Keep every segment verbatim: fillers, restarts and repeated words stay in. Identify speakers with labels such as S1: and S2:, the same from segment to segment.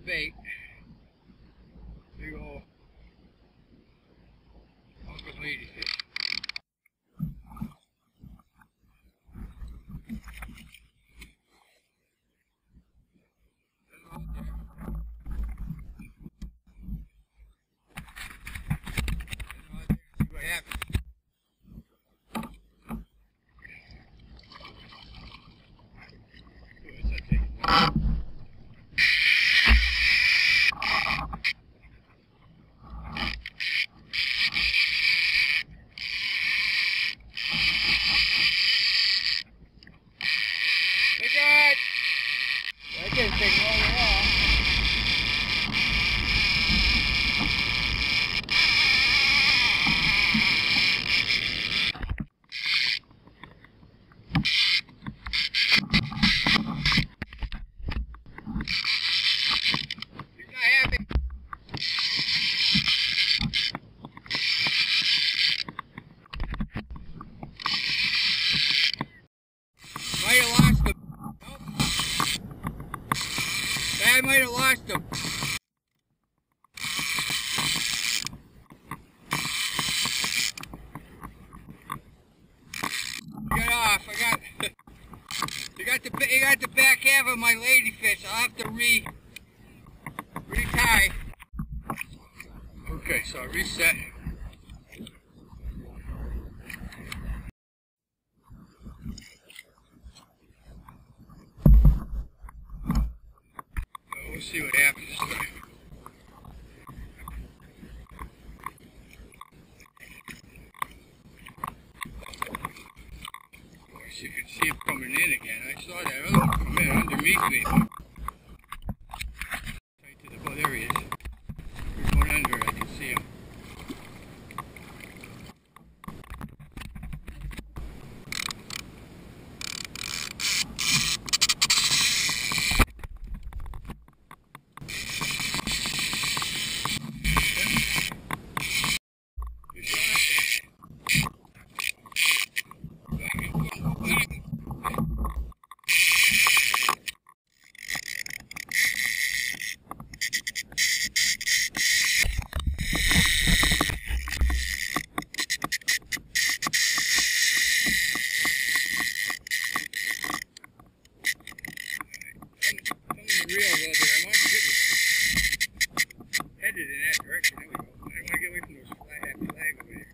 S1: bait. Big old Uncle ladyfish. See what happens. That didn't take long at all. He's not happy. Might have lost him. I might have lost him. Get off! I got. You got the you got the back half of my ladyfish. I'll have to re retie. Okay, so I reset. We'll see what happens this time. Of course, you can see him coming in again. I saw that other one come in underneath me. Right to the, oh, there he is. There's one under it. I can see him. Real a little bit. I want to get it headed in that direction. There we go. I don't want to get away from those flag, that flag over there.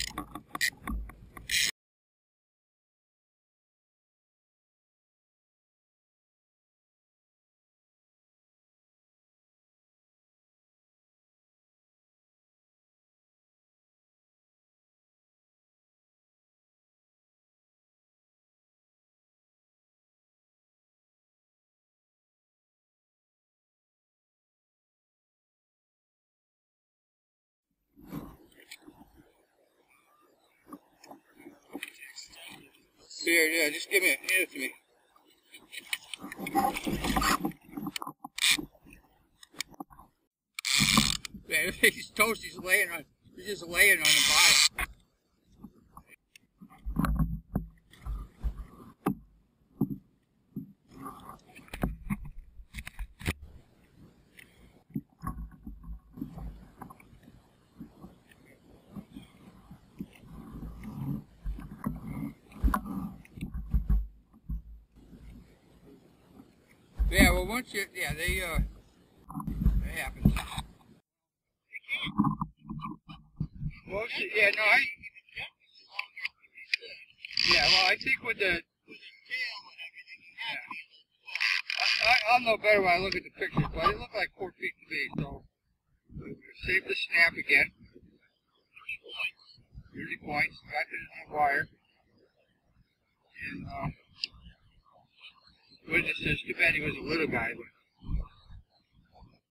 S1: Here, yeah, just give me it. Hand it to me. Yeah, he's toast. He's laying on. He's just laying on the bottom. Yeah, well, once you, yeah, they, uh, that happens. Well, yeah, no, I, yeah, well, I think with the, yeah, I, I, I'll know better when I look at the pictures, but it looked like four feet to me, so, save the snap again. thirty points, got it on the wire, and, uh, what is this? Too bad he was a little guy, but